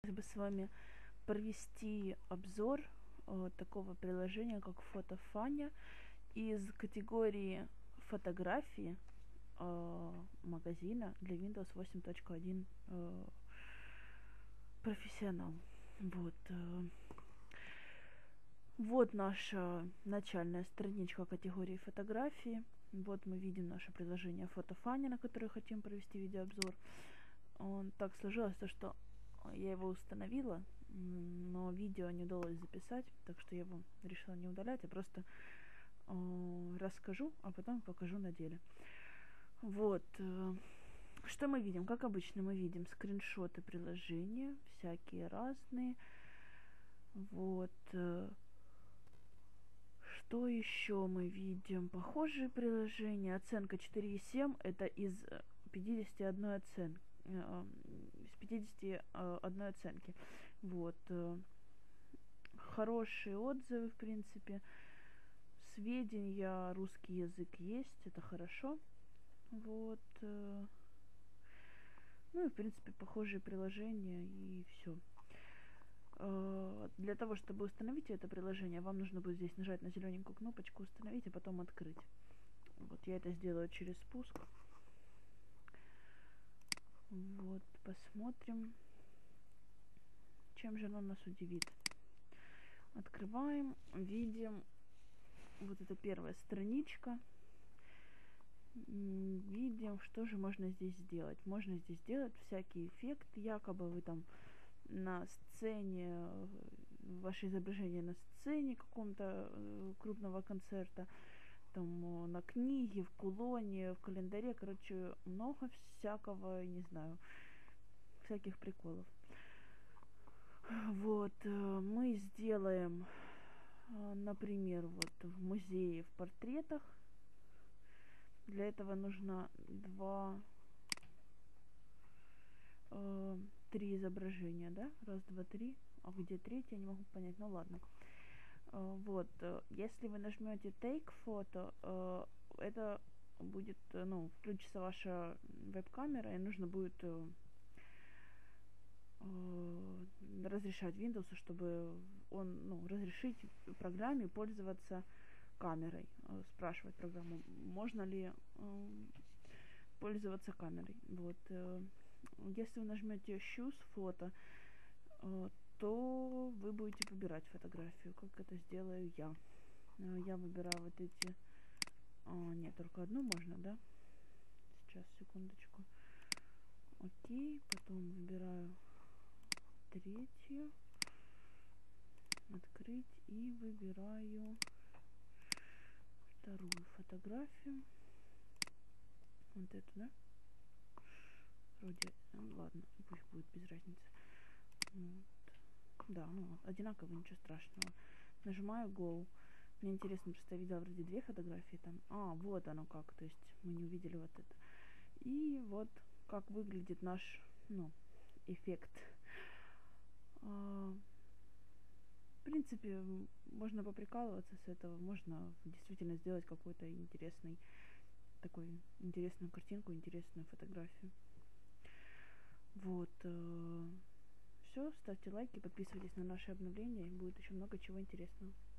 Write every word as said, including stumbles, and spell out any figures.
Бы с вами провести обзор э, такого приложения, как Фотофаня, из категории фотографии э, магазина для Windows восемь точка один э, профессионал. Вот. Э, вот наша начальная страничка категории фотографии. Вот мы видим наше приложение Фотофаня, на которое хотим провести видеообзор. Он так сложилось, что я его установила, но видео не удалось записать, так что я его решила не удалять, а просто э, расскажу, а потом покажу на деле. Вот. Э, что мы видим? Как обычно, мы видим скриншоты приложения, всякие разные. Вот. Э, что еще мы видим? Похожие приложения. Оценка четыре и семь, это из пятидесяти одной оценки. С пятидесяти одной оценки. Вот. Хорошие отзывы, в принципе. Сведения, русский язык есть, это хорошо. Вот. Ну и, в принципе, похожие приложения, и все. Для того, чтобы установить это приложение, вам нужно будет здесь нажать на зелененькую кнопочку «Установить», а потом «Открыть». Вот, я это сделаю через спуск. Вот, посмотрим, чем же оно нас удивит. Открываем, видим, вот это первая страничка. Видим, что же можно здесь сделать. Можно здесь сделать всякий эффект, якобы вы там на сцене, ваше изображение на сцене каком-то э, крупного концерта, там на книге, в кулоне, в календаре, короче, много всякого, не знаю, всяких приколов. Вот, мы сделаем, например, вот в музее в портретах. Для этого нужно два, э, три изображения, да? Раз, два, три. А где третье, я не могу понять. Ну ладно. Вот, если вы нажмете Take Photo, это будет, ну, включится ваша веб-камера, и нужно будет разрешать Windows, чтобы он, ну, разрешить программе пользоваться камерой, спрашивать программу, можно ли пользоваться камерой. Вот, если вы нажмете Choose Photo, то вы будете выбирать фотографию, как это сделаю я. Я выбираю вот эти... А, нет, только одну можно, да? Сейчас, секундочку. Окей, потом выбираю третью. Открыть и выбираю вторую фотографию. Вот эту, да? Вроде, ладно, пусть будет без разницы. Вот. Да, ну, одинаково, ничего страшного. Нажимаю Go. Мне интересно, просто я видела вроде две фотографии там. А, вот оно как, то есть мы не увидели вот это. И вот как выглядит наш, ну, эффект. А, в принципе, можно поприкалываться с этого, можно действительно сделать какой-то интересный, такой интересную картинку, интересную фотографию. Вот. Все, ставьте лайки, подписывайтесь на наши обновления, будет еще много чего интересного.